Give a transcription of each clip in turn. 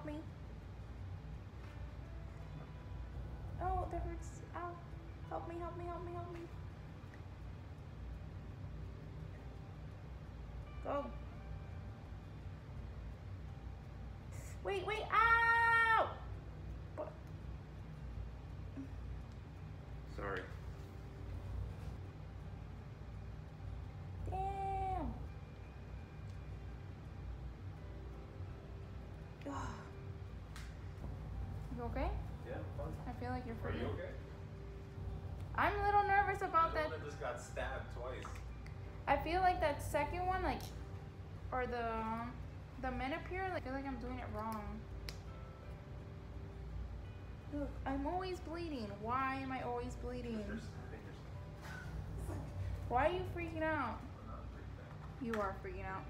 help me. Oh, that hurts. Ow. Help me, help me, help me, help me. Go. Wait, wait, ow! What? Sorry. Damn. Ugh. You okay? Yeah, fine. I feel like you're Are freaking. you okay? I'm a little nervous about You're the that. one that just got stabbed twice. I feel like that second one, like, or the menopause, like, I feel like I'm doing it wrong. Look, I'm always bleeding. Why am I always bleeding? Why are you freaking out? I'm not freaked out. You are freaking out.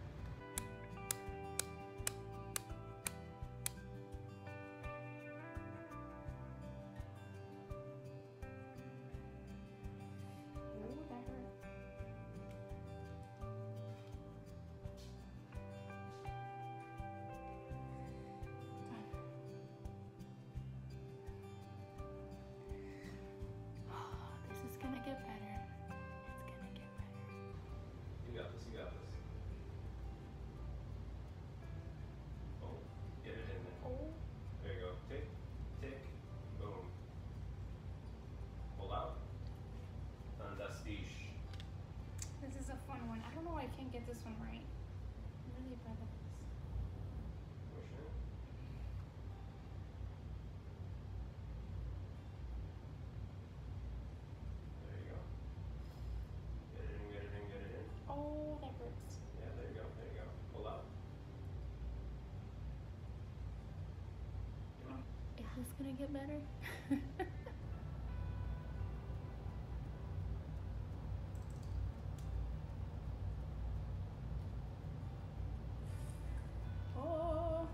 Ooh, that hurt. This is gonna get better. It's gonna get better. You got this, you got this. Oh, get it in there. Oh. There you go. Tick, tick, boom. Pull out. And that's the This is a fun one. I don't know why I can't get this one right. I'm really bad at this. There you go. Get it in, get it in, get it in. Oh, that hurts. Yeah, there you go, there you go. Pull out. Is this gonna get better? Oh.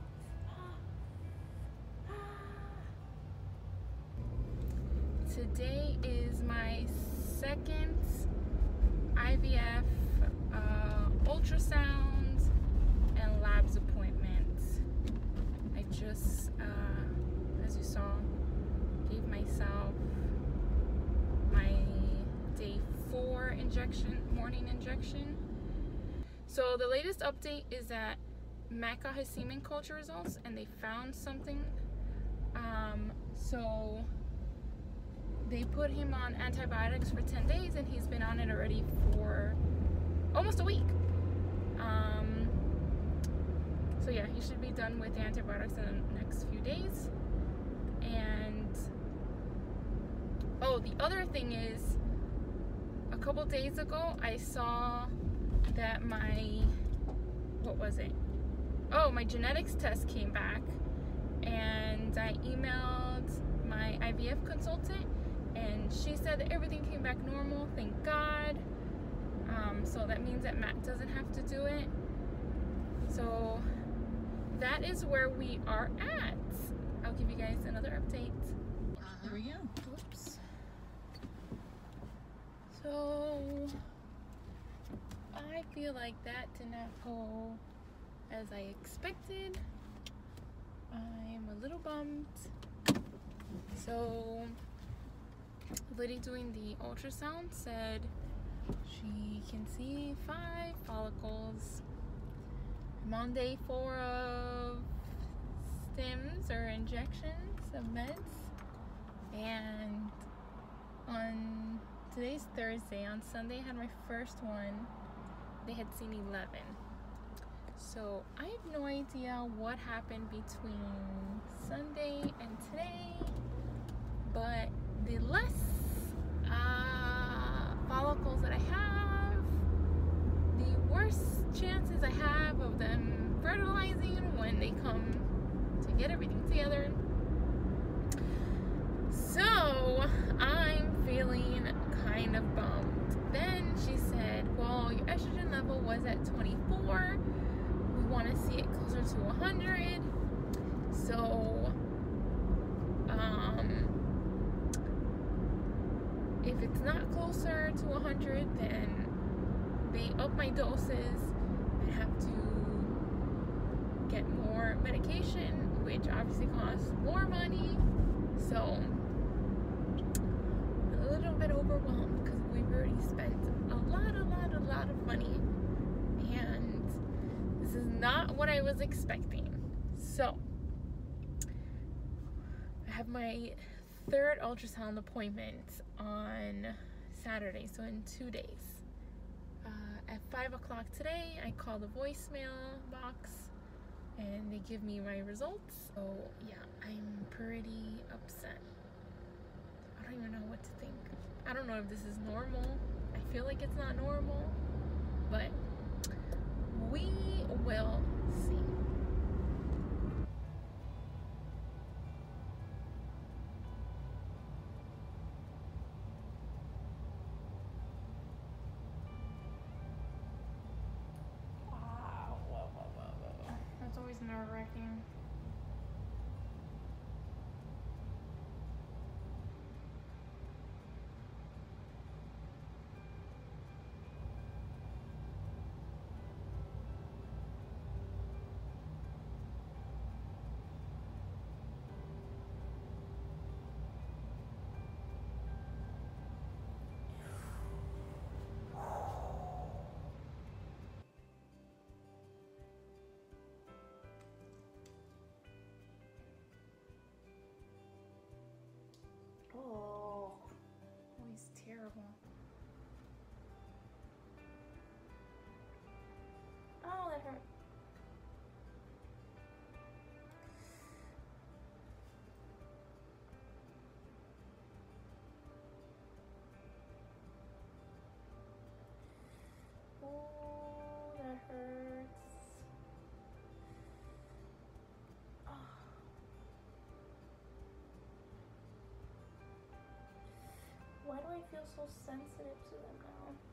Today is my second IVF ultrasound and labs appointment. I just, as you saw, gave myself my day 4 injection, morning injection. So the latest update is that Matt got his semen culture results and they found something. So they put him on antibiotics for 10 days and he's been on it already for almost a week. So yeah, he should be done with the antibiotics in the next few days. And oh, the other thing is, a couple days ago I saw that my, what was it? Oh, my genetics test came back and I emailed my IVF consultant and she said that everything came back normal, thank God. So that means that Matt doesn't have to do it. So that is where we are at. I'll give you guys another update. There we go. Oops. So I feel like that did not go as I expected. I'm a little bummed. So the lady doing the ultrasound said she can see 5 follicles. I'm on day 4 of Stims or injections of meds, and on today's Thursday, on Sunday I had my first one. They had seen 11. So I have no idea what happened between Sunday and today, but the less follicles that I have, the worse chances I have of them fertilizing when they come to get everything together. So I'm feeling kind of bummed. Then she said, well, your estrogen level was at 24. We want to see it closer to 100. So if it's not closer to 100, then they up my doses. I have to get more medication which obviously costs more money. So a little bit overwhelmed because we've already spent a lot of money, and this is not what I was expecting. So I have my third ultrasound appointment on Saturday, so in 2 days. At 5 o'clock today, I call the voicemail box and they give me my results. So yeah, I'm pretty upset. I don't even know what to think. I don't know if this is normal. I feel like it's not normal, but we will see. That's always nerve-wracking. Oh, always terrible. Oh, that hurt. Oh, that hurts. Oh. Why do I feel so sensitive to them now?